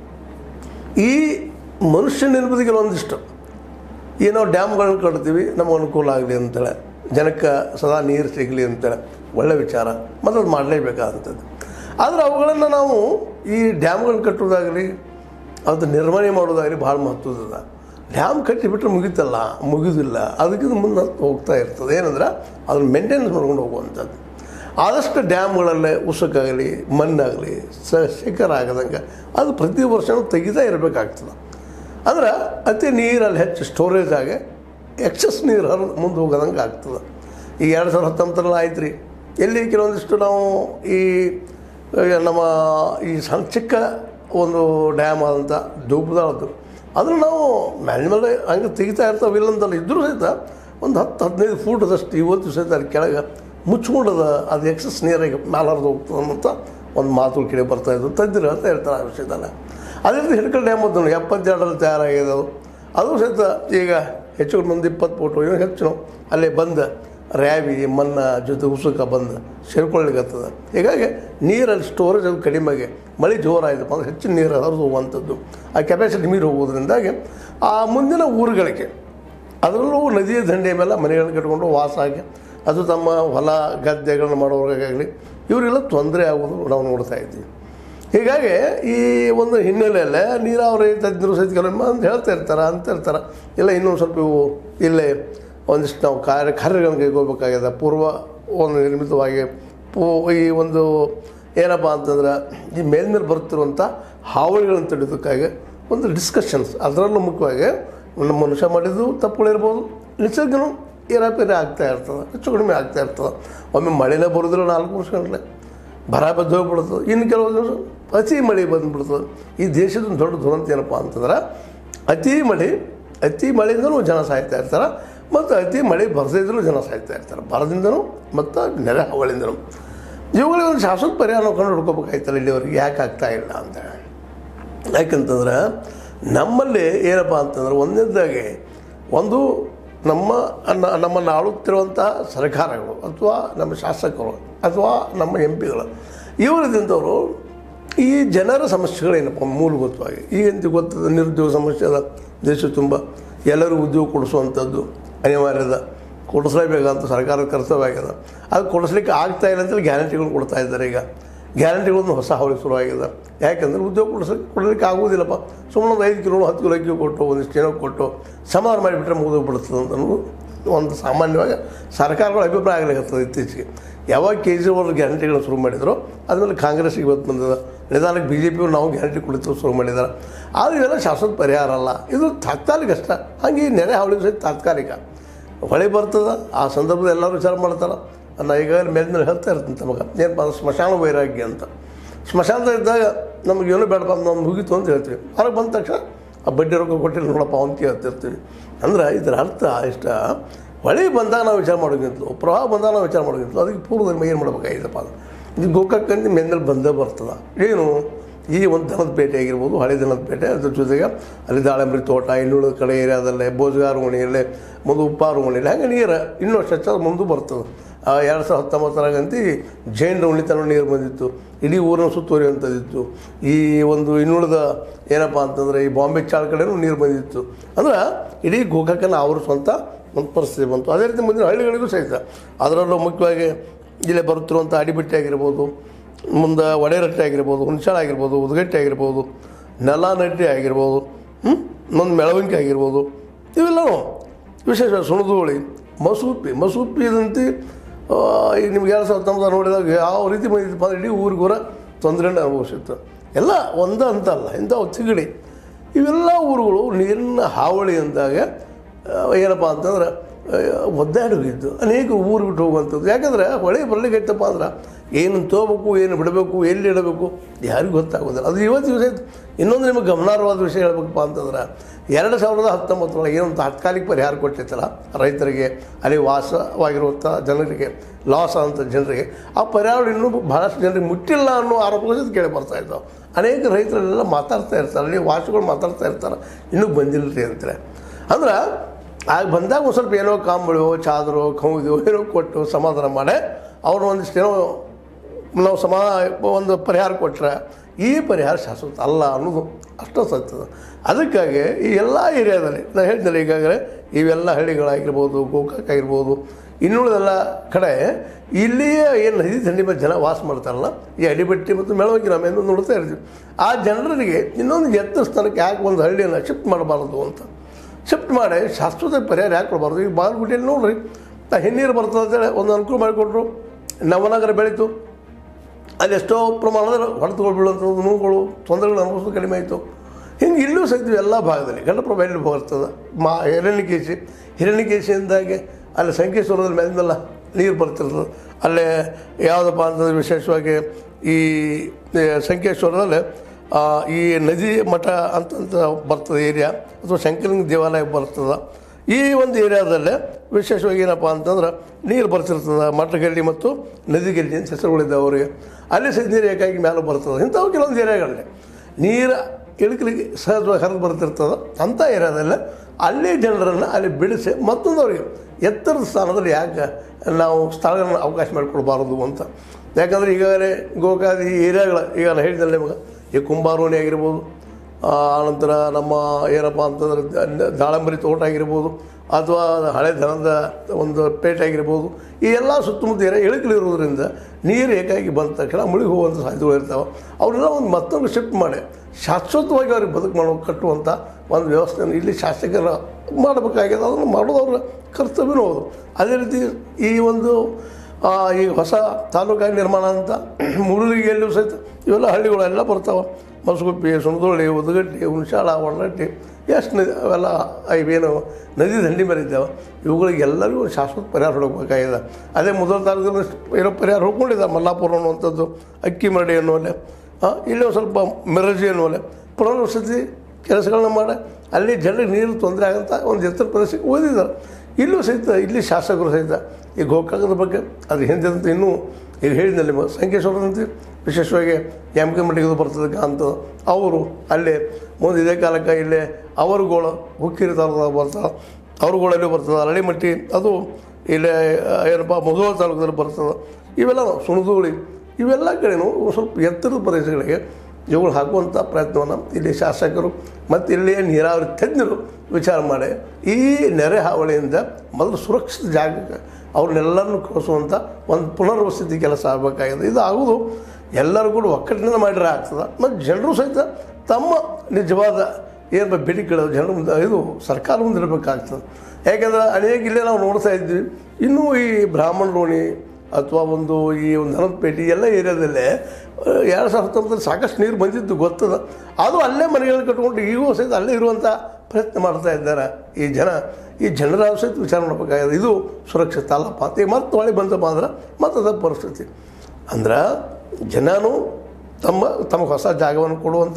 ಈ ಮನುಷ್ಯ ನಿರ್ಮಿತಿಗೆ ಒಂದಿಷ್ಟು ಏನೋ ಡ್ಯಾಮ್ಗಳನ್ನ ಕಟ್ತೀವಿ ನಮಗೆ ಅನುಕೂಲ ಆಗಲಿ ಅಂತೇಳಿ, ಜನಕ್ಕೆ ಸದಾ ನೀರು ಸಿಗಲಿ ಅಂತೇಳಿ ಒಳ್ಳೆಯ ವಿಚಾರ, ಮತ್ತು ಅದು ಮಾಡಲೇಬೇಕಾದಂಥದ್ದು. ಆದರೆ ಅವುಗಳನ್ನು ನಾವು ಈ ಡ್ಯಾಮ್ಗಳನ್ನ ಕಟ್ಟೋದಾಗಲಿ, ಅದು ನಿರ್ವಹಣೆ ಮಾಡೋದಾಗಲಿ ಭಾಳ ಮಹತ್ವದ. ಡ್ಯಾಮ್ ಕಟ್ಟಿಬಿಟ್ರೆ ಮುಗಿದಿಲ್ಲ, ಅದಕ್ಕಿಂತ ಮುಂದೆ ಹೋಗ್ತಾ ಇರ್ತದೆ. ಏನಂದ್ರೆ ಅದನ್ನು ಮೇಂಟೆನೆನ್ಸ್ ಮಾಡ್ಕೊಂಡು ಹೋಗುವಂಥದ್ದು. ಆದಷ್ಟು ಡ್ಯಾಮ್ಗಳಲ್ಲೇ ಉಸುಕಾಗಲಿ, ಮಣ್ಣಾಗಲಿ, ಶಿಖರ ಆಗದಂಗೆ ಅದು ಪ್ರತಿ ವರ್ಷವೂ ತೆಗಿತಾ ಇರಬೇಕಾಗ್ತದೆ. ಅಂದ್ರೆ ಅತಿ ನೀರಲ್ಲಿ ಹೆಚ್ಚು ಸ್ಟೋರೇಜ್ ಆಗಿ ಎಕ್ಸಸ್ ನೀರು ಹರಿದು ಮುಂದೆ ಹೋಗೋದಂಗೆ ಆಗ್ತದೆ. ಈಗ 2019 ಆಯ್ತು ರೀ, ಎಲ್ಲಿ ಕೆಲವೊಂದಿಷ್ಟು ನಾವು ಈ ನಮ್ಮ ಈ ಸಣ್ಣ ಚಿಕ್ಕ ಒಂದು ಡ್ಯಾಮ್ ಆದಂಥ ದೂಪದಾಳದ್ದು ಅದನ್ನು ನಾವು ಮ್ಯಾನ್ಯುವಲ್ ಹಂಗೆ ತೆಗಿತಾ ಇರ್ತಾವೆ. ಇಲ್ಲಂತಲ್ಲ, ಇದ್ದರೂ ಸಹಿತ ಒಂದು 10-15 ಫೂಟದಷ್ಟು ಇವತ್ತು ಸಹಿತ ಅಲ್ಲಿ ಕೆಳಗೆ ಮುಚ್ಕೊಂಡದ, ಅದು ಎಕ್ಸಸ್ ನೀರಾಗಿ ಮೇಲೆ ಹರಿದು ಹೋಗ್ತದೆ ಅನ್ನೋಂಥ ಒಂದು ಮಾತು ಕಡೆ ಬರ್ತಾಯಿದ್ದು ತಜ್ಞರು ಹೇಳ್ತಾ ಇರ್ತಾರೆ ಆ ವಿಷಯದಲ್ಲ. ಅದೇ ರೀತಿ ಹಿಡ್ಕಲ್ ಡ್ಯಾಮ್ ಅದು 72ರಲ್ಲಿ ತಯಾರಾಗಿದೆ. ಅದು ಸಹಿತ ಈಗ ಹೆಚ್ಚು ಕಡಿಮೆ 20 ಫೂಟು ಇನ್ನೂ ಹೆಚ್ಚು ಅಲ್ಲೇ ಬಂದು ರ್ಯಾವಿ ಮಣ್ಣು ಜೊತೆ ಉಸುಕ ಬಂದು ಸೇರ್ಕೊಳ್ಳಿಕ್ಕತ್ತದ. ಹೀಗಾಗಿ ನೀರಲ್ಲಿ ಸ್ಟೋರೇಜ್ ಅದು ಕಡಿಮೆಗೆ, ಮಳೆ ಜೋರಾಯಿತಪ್ಪ ಅಂದರೆ ಹೆಚ್ಚಿನ ನೀರು ಹರಿದು ಹೋಗುವಂಥದ್ದು, ಆ ಕೆಪಾಸಿಟಿ ಮೀರಿ ಹೋಗೋದ್ರಿಂದಾಗಿ ಆ ಮುಂದಿನ ಊರುಗಳಿಗೆ, ಅದರಲ್ಲೂ ನದಿಯ ದಂಡೆಯ ಮೇಲೆ ಮನೆಗಳನ್ನು ಕಟ್ಕೊಂಡು ವಾಸ ಆಗಿ ಅದು ತಮ್ಮ ಹೊಲ ಗದ್ದೆಗಳನ್ನು ಮಾಡೋರಿಗಾಗಲಿ ಇವರೆಲ್ಲ ತೊಂದರೆ ಆಗೋದು ನಾವು ನೋಡ್ತಾ ಇದ್ದೀವಿ. ಹೀಗಾಗಿ ಈ ಒಂದು ಹಿನ್ನೆಲೆಯಲ್ಲೇ ನೀರಾವರಿ ತಜ್ಞರು ಸಹಿತ ಕೆಲವೊಮ್ಮೆ ಅಂತ ಹೇಳ್ತಾ ಇರ್ತಾರೆ, ಇಲ್ಲ ಇನ್ನೊಂದು ಸ್ವಲ್ಪ ಇವು ಇಲ್ಲೇ ಒಂದಿಷ್ಟು ನಾವು ಕಾರ್ಯಗಳನ್ನು ಕೈಗೊಳ್ಬೇಕಾಗಿದೆ. ಪೂರ್ವ ಒಂದು ನಿರ್ಮಿತವಾಗಿ ಈ ಒಂದು ಏನಪ್ಪ ಅಂತಂದ್ರೆ ಈ ಮೇಲ್ಮೇಲೆ ಬರ್ತಿರುವಂಥ ಹಾವಳಿಗಳನ್ನು ತಡೆಯೋದಕ್ಕಾಗಿ ಒಂದು ಡಿಸ್ಕಷನ್ಸ್, ಅದರಲ್ಲೂ ಮುಖ್ಯವಾಗಿ ನಮ್ಮ ಮನುಷ್ಯ ಮಾಡಿದ್ದು ತಪ್ಪುಗಳಿರ್ಬೋದು, ನಿಸರ್ಗನೂ ಏರಾಪೇರೆ ಆಗ್ತಾ ಇರ್ತದೆ, ಹೆಚ್ಚು ಕಡಿಮೆ ಆಗ್ತಾ ಇರ್ತದೆ. ಒಮ್ಮೆ ಮಳೆನೇ ಬರೋದಿಲ್ಲ 4 ವರ್ಷ ಗಂಟಲೆ, ಬರ ಬದ್ದು ಹೋಗ್ಬಿಡ್ತದೆ. ಇನ್ನು ಕೆಲವು ದಿವಸ ಅತಿ ಮಳೆ ಬಂದುಬಿಡ್ತದೆ. ಈ ದೇಶದ ದೊಡ್ಡ ದುರಂತ ಏನಪ್ಪ ಅಂತಂದ್ರೆ ಅತಿ ಮಳೆಯಿಂದಲೂ ಜನ ಸಾಯ್ತಾ ಇರ್ತಾರೆ, ಮತ್ತು ಅತಿ ಮಳೆ ಬರದಿದ್ದರೂ ಜನ ಸಾಯ್ತಾ ಇರ್ತಾರೆ, ಬರದಿಂದನೂ ಮತ್ತು ನೆರೆ ಹಾವಳಿಂದನೂ. ಇವುಗಳಿಗೆ ಒಂದು ಶಾಶ್ವತ ಪರಿಹಾರ ನಾವು ಕಂಡು ಹುಡ್ಕೋಬೇಕಾಯ್ತಲ್ಲ, ಇಲ್ಲಿವರೆಗೆ ಯಾಕೆ ಆಗ್ತಾ ಇಲ್ಲ ಅಂತ. ಯಾಕಂತಂದ್ರೆ ನಮ್ಮಲ್ಲಿ ಏನಪ್ಪ ಅಂತಂದ್ರೆ ಒಂದನೇದಾಗಿ ಒಂದು ನಮ್ಮನ್ನು ಆಳುತ್ತಿರುವಂಥ ಸರ್ಕಾರಗಳು ಅಥವಾ ನಮ್ಮ ಶಾಸಕರು ಅಥವಾ ನಮ್ಮ MP ಗಳು ಇವರಿದ್ದಂಥವರು ಈ ಜನರ ಸಮಸ್ಯೆಗಳೇನಪ್ಪ ಮೂಲಭೂತವಾಗಿ ಈಗಂತ ಗೊತ್ತದ, ನಿರುದ್ಯೋಗ ಸಮಸ್ಯೆ ಅದ ದೇಶ ತುಂಬ, ಎಲ್ಲರಿಗೂ ಉದ್ಯೋಗ ಕೊಡಿಸುವಂಥದ್ದು ಅನಿವಾರ್ಯದ, ಕೊಡಿಸಲೇಬೇಕಂತ ಸರ್ಕಾರದ ಕರ್ತವ್ಯ ಆಗ್ಯದ. ಅದು ಕೊಡಿಸ್ಲಿಕ್ಕೆ ಆಗ್ತಾಯಿಲ್ಲ ಅಂತೇಳಿ ಗ್ಯಾರಂಟಿಗಳು ಕೊಡ್ತಾ ಇದ್ದಾರೆ. ಈಗ ಗ್ಯಾರಂಟಿಗಳನ್ನು ಹೊಸ ಹಾವಳಿ ಶುರುವಾಗಿದೆ. ಯಾಕಂದರೆ ಉದ್ಯೋಗ ಕೊಡಲಿಕ್ಕೆ ಆಗೋದಿಲ್ಲಪ್ಪ, ಸುಮ್ಮನೆ ಒಂದು 5 ಕಿಲೋ 10 ಕಿಲೋ ಅಕ್ಕಿ ಕೊಟ್ಟು ಒಂದಿಷ್ಟು ಏನೋ ಕೊಟ್ಟು ಸಮಾಧಾನ ಮಾಡಿಬಿಟ್ರೆ ಮುಗಿದೋಗ್ಬಿಡ್ತದೆ ಅಂತ ಒಂದು ಸಾಮಾನ್ಯವಾಗಿ ಸರ್ಕಾರಗಳ ಅಭಿಪ್ರಾಯ ಆಗಲಿಕ್ಕೆ ಇತ್ತೀಚೆಗೆ. ಯಾವಾಗ ಕೇಜ್ರಿವಾಲ್ ಗ್ಯಾರಂಟಿಗಳನ್ನು ಶುರು ಮಾಡಿದ್ರು ಆದಮೇಲೆ ಕಾಂಗ್ರೆಸ್ಗೆ ಇವತ್ತು ಬಂದಿದೆ, ನಿಧಾನಕ್ಕೆ BJP ನಾವು ಗ್ಯಾರಂಟಿ ಕೊಡ್ಲಿಕ್ಕೆ ಶುರು ಮಾಡಿದ್ದಾರೆ. ಆದರೆ ಇವೆಲ್ಲ ಶಾಶ್ವತ ಪರಿಹಾರ ಅಲ್ಲ, ಇದು ತಾತ್ಕಾಲಿಕ ಅಷ್ಟ. ಹಾಗೆ ಈ ನೆರೆ ಹಾವಳಿ ಸಹಿತ ತಾತ್ಕಾಲಿಕ. ಹೊಳೆ ಬರ್ತದೆ, ಆ ಸಂದರ್ಭದಲ್ಲಿ ಎಲ್ಲರೂ ವಿಚಾರ ಮಾಡ್ತಾರೆ. ನಾನು ಈಗಾಗಲೇ ಮೇಲಿಂದ ಹೇಳ್ತಾ ಇರ್ತೀನಿ ತಮಗೆ, ಏನಪ್ಪ ಸ್ಮಶಾನ ವೈರಾಗ್ಯ ಅಂತ. ಸ್ಮಶಾನದಾಗ ಇದ್ದಾಗ ನಮಗೇನು ಬೇಡಪ್ಪ ನಮ್ಗೆ ಮುಗೀತು ಅಂತ ಹೇಳ್ತೀವಿ. ಹೊರಗೆ ಬಂದ ತಕ್ಷಣ ಆ ಬಡ್ಡಿ ರೊಕ್ಕ ಕೊಟ್ಟಿಲ್ಲ ನೋಡಪ್ಪ ಅಂತ ಹೇಳ್ತಿರ್ತೀವಿ. ಅಂದ್ರೆ ಇದರ ಅರ್ಥ ಇಷ್ಟ, ಹೊಳೆ ಬಂದಾಗ ನಾವು ವಿಚಾರ ಮಾಡೋಕ್ಕಿಂತಲೂ, ಪ್ರವಾಹ ಬಂದಾಗ ನಾವು ವಿಚಾರ ಮಾಡೋಕ್ಕಿಂತಲೂ ಅದಕ್ಕೆ ಪೂರ್ವದಲ್ಲಿ ಏನು ಮಾಡ್ಬೇಕಾಗಿತ್ತಪ್ಪ ಅದು. ಇದು ಗೋಕಾಕಂತ ಮೇಲ್ಮೇಲೆ ಬಂದೇ ಬರ್ತದೆ. ಏನು ಈ ಒಂದು ದನದ ಪೇಟೆ ಆಗಿರ್ಬೋದು, ಹಳೆ ದನದ ಪೇಟೆ, ಅದ್ರ ಜೊತೆಗೆ ಅಲ್ಲಿ ದಾಳಂಬರಿ ತೋಟ, ಇನ್ನುಳಿದ ಕಡೆ ಏರಿಯಾದಲ್ಲೇ ಬೋಜ್ಗಾರ ಓಣಿಯಲ್ಲೇ ಮುಂದೆ ಉಪ್ಪಾರು ಓಣಿಯಲ್ಲಿ ಹಾಗೆ ನೀರು ಇನ್ನೂ ಸ್ವಚ್ಛ ಮುಂದೆ ಬರ್ತದೆ. 2019 ಜೈನ್ ಓಣಿ ತನಕ ನೀರು ಬಂದಿತ್ತು, ಇಡೀ ಊರನ್ನ ಸುತ್ತುವರಿಯುವಂಥದ್ದಿತ್ತು. ಈ ಒಂದು ಇನ್ನುಳಿದ ಏನಪ್ಪ ಅಂತಂದರೆ ಈ ಬಾಂಬೆ ಚಾಳ ಕಡೆಯೂ ನೀರು ಬಂದಿತ್ತು. ಅಂದ್ರೆ ಇಡೀ ಗೋಕಾಕನ ಅವ್ರ ಸ್ವಂತ ಒಂದು ಪರಿಸ್ಥಿತಿ ಬಂತು. ಅದೇ ರೀತಿ ಮುಂದಿನ ಹಳ್ಳಿಗಳಿಗೂ ಸಹಿತ, ಅದರಲ್ಲೂ ಮುಖ್ಯವಾಗಿ ಇಲ್ಲೇ ಬರುತ್ತಿರುವಂಥ ಅಡಿಬಿಟ್ಟೆ ಆಗಿರ್ಬೋದು, ಮುಂದೆ ಒಡೆರಟ್ಟೆ ಆಗಿರ್ಬೋದು, ಹುಣಸಾಳ ಆಗಿರ್ಬೋದು, ಉದಗಟ್ಟೆ ಆಗಿರ್ಬೋದು, ನೆಲನಟ್ಟಿ ಆಗಿರ್ಬೋದು, ಮುಂದೆ ಮೆಳವಂಕಿ ಆಗಿರ್ಬೋದು, ಇವೆಲ್ಲವೂ ವಿಶೇಷವಾಗಿ ಸುಣದೋಳಿ, ಮಸೂಪಿ ಇದಂತೆ ಈಗ ನಿಮ್ಗೆ 2019 ನೋಡಿದಾಗ ಯಾವ ರೀತಿ ಬಂದಿದ್ದಪ್ಪ ಅಂದರೆ ಇಡೀ ಊರಿಗೂರ ತೊಂದರೆಯನ್ನು ಅನುಭವಿಸಿತ್ತು. ಎಲ್ಲ ಒಂದೇ ಅಂತಲ್ಲ, ಇಂಥ ಚಿಗಡಿ ಇವೆಲ್ಲ ಊರುಗಳು ನೀರಿನ ಹಾವಳಿ ಅಂದಾಗ ಏನಪ್ಪ ಅಂತಂದ್ರೆ ಒದ್ದಾಡಿ ಹೋಗಿದ್ದು. ಅನೇಕ ಊರು ಬಿಟ್ಟು ಹೋಗುವಂಥದ್ದು. ಯಾಕಂದರೆ ಹೊಳೆ ಬರಲಿಕ್ಕೆ ಐತಪ್ಪ ಅಂದ್ರೆ ಏನು ತೋಬೇಕು, ಏನು ಬಿಡಬೇಕು, ಎಲ್ಲಿ ಇಡಬೇಕು ಯಾರಿಗೂ ಗೊತ್ತಾಗೋದಿಲ್ಲ. ಅದು ಇವತ್ತು ವಿಷಯ. ಇನ್ನೊಂದು ನಿಮಗೆ ಗಮನಾರ್ಹವಾದ ವಿಷಯ ಹೇಳ್ಬೇಕಪ್ಪ ಅಂತಂದ್ರೆ 2019 ಏನೊಂದು ತಾತ್ಕಾಲಿಕ ಪರಿಹಾರ ಕೊಟ್ಟಿತ್ತಲ್ಲ ರೈತರಿಗೆ, ಅಲ್ಲಿ ವಾಸವಾಗಿರುವಂಥ ಜನರಿಗೆ, ಲಾಸ್ ಆದಂಥ ಜನರಿಗೆ, ಆ ಪರಿಹಾರ ಇನ್ನೂ ಭಾಳಷ್ಟು ಜನರಿಗೆ ಮುಟ್ಟಿಲ್ಲ ಅನ್ನೋ ಆರೋಪಗಳು ಕೇಳಿ ಬರ್ತಾಯಿದ್ದಾವೆ. ಅನೇಕ ರೈತರೆಲ್ಲ ಮಾತಾಡ್ತಾ ಇರ್ತಾರೆ, ಅಲ್ಲಿ ವಾಸಿಗಳು ಮಾತಾಡ್ತಾ ಇರ್ತಾರೆ, ಇನ್ನೂ ಬಂದಿಲ್ಲ ರೀ ಅಂತಾರೆ. ಅಂದ್ರೆ ಆಗ ಬಂದಾಗ ಒಂದು ಸ್ವಲ್ಪ ಏನೋ ಕಾಂಬಳು, ಚಾದರು, ಕೌದು ಏನೋ ಕೊಟ್ಟು ಸಮಾಧಾನ ಮಾಡಿ ಅವ್ರು ಒಂದಿಷ್ಟು ಏನೋ ನಾವು ಒಂದು ಪರಿಹಾರ ಕೊಟ್ಟರೆ ಈ ಪರಿಹಾರ ಶಾಶ್ವತ ಅಲ್ಲ ಅನ್ನೋದು ಅಷ್ಟು ಸತ್ಯದ. ಅದಕ್ಕಾಗಿ ಈ ಎಲ್ಲ ಏರಿಯಾದಲ್ಲಿ ನಾನು ಹೇಳ್ತಿಲ್ಲ, ಈಗಾಗಲೇ ಇವೆಲ್ಲ ಹಳ್ಳಿಗಳಾಗಿರ್ಬೋದು, ಗೋಕಾಕ್ ಆಗಿರ್ಬೋದು, ಇನ್ನುಳಿದೆಲ್ಲ ಕಡೆ ಇಲ್ಲಿಯೇ ಏನು ನದಿ ದಂಡಿ ಮೇಲೆ ಜನ ವಾಸ ಮಾಡ್ತಾರಲ್ಲ, ಈ ಅಡಿಬಟ್ಟಿ ಮತ್ತು ಮೆಳವಂಕಿ ನಾವೇನು ನೋಡ್ತಾ ಇರ್ತೀವಿ. ಆ ಜನರಿಗೆ ಇನ್ನೊಂದು ಎತ್ತರ ಸ್ಥಾನಕ್ಕೆ ಯಾಕೆ ಒಂದು ಹಳ್ಳಿಯನ್ನು ಶಿಫ್ಟ್ ಮಾಡಬಾರ್ದು ಅಂತ ಶಿಫ್ಟ್ ಮಾಡಿ ಶಾಶ್ವತ ಪರಿಹಾರ ಯಾಕೆ ಕೊಡಬಾರ್ದು. ಈಗ ಬಾಗಲಕೋಟೆಯಲ್ಲಿ ನೋಡ್ರಿ, ಹಿನ್ನೀರು ಬರ್ತದೆ ಅಂತೇಳಿ ಒಂದು ಅನುಕೂಲ ಮಾಡಿಕೊಟ್ರು, ನವನಗರ ಬೆಳೀತು, ಅಲ್ಲಿ ಎಷ್ಟೋ ಪ್ರಮಾಣದ ಹೊಡೆತುಗಳು ಬೀಳುವಂಥದ್ದು, ನೋವುಗಳು, ತೊಂದರೆಗಳು ಅನುಭವಿಸೋದು ಕಡಿಮೆ ಆಯಿತು. ಹಿಂಗೆ ಇಲ್ಲೂ ಸಹಿತ ಎಲ್ಲ ಭಾಗದಲ್ಲಿ ಘಟಪ್ರಭಾ ಎಲ್ಲಿ ಬರ್ತದೆ. ಹಿರಣ್ಯಕೇಶಿಯಿಂದಾಗಿ ಅಲ್ಲಿ ಸಂಕೇಶ್ವರದಲ್ಲಿ ಮೇಲಿಂದೆಲ್ಲ ನೀರು ಬರ್ತಿರ್ತದೆ. ಅಲ್ಲೇ ಯಾವುದಪ್ಪ ಅಂತಂದರೆ ವಿಶೇಷವಾಗಿ ಈ ಸಂಕೇಶ್ವರದಲ್ಲಿ ಈ ನದಿ ಮಠ ಅಂತಂತ ಬರ್ತದೆ ಏರಿಯಾ, ಅಥವಾ ಶಂಕರಲಿಂಗ ದೇವಾಲಯ ಬರ್ತದೆ. ಈ ಒಂದು ಏರಿಯಾದಲ್ಲೇ ವಿಶೇಷವಾಗಿ ಏನಪ್ಪ ಅಂತಂದ್ರೆ ನೀರು ಬರ್ತಿರ್ತದೆ. ಮಠಗಲ್ಲಿ ಮತ್ತು ನದಿಗಲ್ಲಿ ಅಂತ ಹೆಸರುಗಳಿದ್ದಾವೆ ಅವರಿಗೆ. ಅಲ್ಲಿ ಸಹಿತ ನೀರು ಏಕಾಗಿ ಮೇಲೆ ಬರ್ತದೆ. ಇಂಥವು ಕೆಲವೊಂದು ಏರಿಯಾಗಳಲ್ಲಿ ನೀರು ಇಳಕಲಿಗೆ ಸಹಜವಾಗಿ ಹರಿದು ಬರ್ತಿರ್ತದೆ. ಅಂಥ ಏರಿಯಾದಲ್ಲೇ ಅಲ್ಲೇ ಜನರನ್ನು ಅಲ್ಲಿ ಬಿಡಿಸಿ ಮತ್ತೊಂದವ್ರಿಗೆ ಎತ್ತರದ ಸ್ಥಾನದಲ್ಲಿ ಯಾಕೆ ನಾವು ಸ್ಥಳಗಳನ್ನು ಅವಕಾಶ ಮಾಡಿಕೊಡ್ಬಾರ್ದು ಅಂತ. ಯಾಕಂದರೆ ಈಗಾಗಲೇ ಗೋಕಾಕ್ ಈ ಏರಿಯಾಗಳ ಈಗ ನಾನು ಹೇಳಿದಲ್ಲಿ ನಿಮಗೆ ಈ ಕುಂಬಾರೋಣಿ ಆಗಿರ್ಬೋದು, ಆನಂತರ ನಮ್ಮ ಏನಪ್ಪ ಅಂತಂದ್ರೆ ದಾಳಂಬರಿ ತೋಟ ಆಗಿರ್ಬೋದು, ಅಥವಾ ಹಳೆ ದನದ ಒಂದು ಪೇಟೆ ಆಗಿರ್ಬೋದು, ಈ ಎಲ್ಲ ಸುತ್ತಮುತ್ತ ಏರಿಯಾ ಇಳಕಲಿರೋದ್ರಿಂದ ನೀರು ಏಕಾಗಿ ಬಂದ ತಕ್ಷಣ ಮುಳುಗಿ ಹೋಗುವಂಥ ಸಾಧ್ಯತೆಗಳು ಇರ್ತಾವೆ. ಅವರೆಲ್ಲ ಒಂದು ಮತ್ತೊಂದು ಶಿಫ್ಟ್ ಮಾಡಿ ಶಾಶ್ವತವಾಗಿ ಅವ್ರಿಗೆ ಬದುಕು ಕಟ್ಟುವಂಥ ಒಂದು ವ್ಯವಸ್ಥೆಯನ್ನು ಇಲ್ಲಿ ಶಾಸಕರು ಮಾಡಬೇಕಾಗಿದೆ. ಅದನ್ನು ಮಾಡೋದು ಅವರ ಕರ್ತವ್ಯನೂ ಹೌದು. ಅದೇ ರೀತಿ ಈ ಒಂದು ಈ ಹೊಸ ತಾಲೂಕಾಗಿ ನಿರ್ಮಾಣ ಅಂತ ಮೂಡಲಿಗೆಯಲ್ಲೂ ಸಹಿತ ಇವೆಲ್ಲ ಹಳ್ಳಿಗಳೆಲ್ಲ ಬರ್ತಾವೆ. ಮಸಗುಪ್ಪಿ, ಸುಣದೋಳಿ, ಉದಗಟ್ಟಿ, ಹುಣಸಾಳ, ಒಳ್ಳಟ್ಟಿ ಎಷ್ಟು ನದಿ ಅವೆಲ್ಲ ಇವೇನು ನದಿ ದಂಡಿ ಮೇಲೆ ಇದ್ದಾವೆ. ಇವುಗಳಿಗೆ ಎಲ್ಲರಿಗೂ ಶಾಶ್ವತ ಪರಿಹಾರ ಹುಡುಕಬೇಕಾಗಿದೆ. ಅದೇ ಮೊದಲ ತಾಲೂಕಿನ ಏನೋ ಪರಿಹಾರ ಹುಡ್ಕೊಂಡಿದ್ದ ಮಲ್ಲಾಪುರ ಅನ್ನುವಂಥದ್ದು, ಅಕ್ಕಿಮರಡಿ ಅನ್ನುವಲ್ಲೇ, ಇಲ್ಲಿ ಒಂದು ಸ್ವಲ್ಪ ಮಿರಜಿ ಅನ್ನುವಲ್ಲೇ ಪುನರ್ವಸತಿ ಕೆಲಸಗಳನ್ನ ಮಾಡಿ ಅಲ್ಲಿ ಜನರಿಗೆ ನೀರು ತೊಂದರೆ ಆಗಂತ ಒಂದು ಎತ್ತರ ಪ್ರದೇಶಕ್ಕೆ ಓದಿದ್ದಾರೆ. ಇಲ್ಲೂ ಸಹಿತ ಇಲ್ಲಿ ಶಾಸಕರು ಸಹಿತ ಈ ಗೋಕಾಕದ ಬಗ್ಗೆ ಅದು ಹಿಂದಿನಂತ ಇನ್ನೂ ಈಗ ಹೇಳಿದ್ದೆ ನಿಮಗೆ ಸಂಕೇಶ್ವರದಂತೆ ವಿಶೇಷವಾಗಿ ಮಟ್ಟಿಗೆ ಬರ್ತದೆ ಅಂತ ಅವರು ಅಲ್ಲೇ ಮುಂದೆ ಇದೇ ಕಾಲಕ್ಕೆ ಇಲ್ಲೇ ಅವರುಗಳು ಹುಕ್ಕಿರಿ ತಾಲೂಕದಾಗ ಬರ್ತಾರೆ, ಅವರುಗಳಲ್ಲಿ ಬರ್ತದೆ. ಅರಳಿಮಟ್ಟಿ ಅದು ಇಲ್ಲೇ ಏನಪ್ಪ ಮುಧೋಳ ತಾಲೂಕದಲ್ಲಿ ಬರ್ತದೆ. ಇವೆಲ್ಲ ಸುಣದೋಳಿ ಇವೆಲ್ಲ ಕಡೆಯೂ ಸ್ವಲ್ಪ ಎತ್ತರದ ಪ್ರದೇಶಗಳಿಗೆ ಇವುಗಳು ಹಾಕುವಂಥ ಪ್ರಯತ್ನವನ್ನು ಇಲ್ಲಿ ಶಾಸಕರು ಮತ್ತು ಇಲ್ಲಿಯ ನೀರಾವರಿ ತಜ್ಞರು ವಿಚಾರ ಮಾಡಿ ಈ ನೆರೆ ಹಾವಳಿಯಿಂದ ಮೊದಲು ಸುರಕ್ಷಿತ ಜಾಗಕ್ಕೆ ಅವ್ರನ್ನೆಲ್ಲರನ್ನು ಕಳಿಸುವಂಥ ಒಂದು ಪುನರ್ವಸತಿ ಕೆಲಸ ಆಗಬೇಕಾಗಿದೆ. ಇದು ಆಗೋದು ಎಲ್ಲರೂ ಕೂಡ ಒಕ್ಕಟ್ಟಿನಿಂದ ಮಾಡಿದ್ರೆ ಆಗ್ತದೆ. ಮತ್ತು ಜನರು ಸಹಿತ ತಮ್ಮ ನಿಜವಾದ ಏನು ಬೇಡಿಕೆಗಳು ಜನರ ಮುಂದೆ ಇದು ಸರ್ಕಾರ ಮುಂದೆ ಇರಬೇಕಾಗ್ತದೆ. ಯಾಕೆಂದರೆ ಅನೇಕ ಇಲ್ಲೇ ನಾವು ನೋಡ್ತಾ ಇದ್ವಿ, ಇನ್ನೂ ಈ ಬ್ರಾಹ್ಮಣರೋಣಿ ಅಥವಾ ಒಂದು ಹನದಪೇಟೆ ಎಲ್ಲ ಏರಿಯಾದಲ್ಲೇ 2019 ಸಾಕಷ್ಟು ನೀರು ಬಂದಿದ್ದು ಗೊತ್ತದ. ಅದು ಅಲ್ಲೇ ಮನೆಗಳು ಕಟ್ಕೊಂಡು ಈಗೂ ಸಹಿತ ಅಲ್ಲೇ ಇರುವಂಥ ಪ್ರಯತ್ನ ಮಾಡ್ತಾ ಇದ್ದಾರೆ ಈ ಜನರ ಸಹಿತ ವಿಚಾರ ಮಾಡಬೇಕಾಗಿದೆ. ಇದು ಸುರಕ್ಷಿತ ಅಲ್ಲಪ್ಪ ಅಂತ ಮತ್ತೆ ಹೊಳೆ ಬಂದಪ್ಪ ಅಂದ್ರೆ ಮತ್ತು ಅದ ಪರಿಸ್ಥಿತಿ ಅಂದ್ರೆ ಜನನು ತಮಗೆ ಹೊಸ ಜಾಗವನ್ನು ಕೊಡುವಂಥ